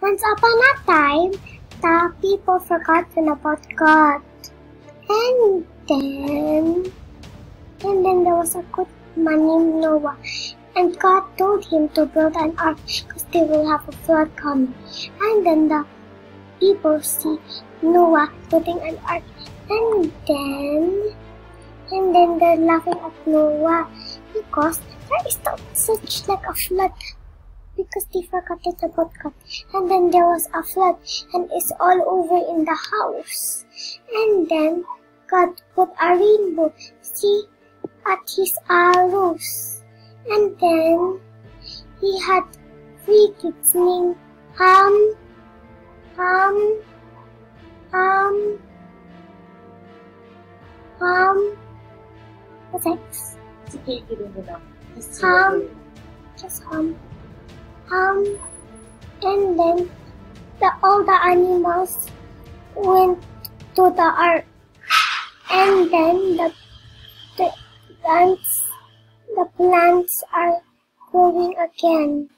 Once upon a time, the people forgotten about God. And then there was a good man named Noah. And God told him to build an ark because they will have a flood coming. And then the people see Noah building an ark. And then they're laughing at Noah because there is not such like a flood. Because they forgot it about God. And then there was a flood and it's all over in the house. And then God put a rainbow, see, at his arrows. And then he had 3 kids named Ham, what's X? It's okay if you don't know. Just Ham. And then all the animals went to the ark. And then the plants are growing again.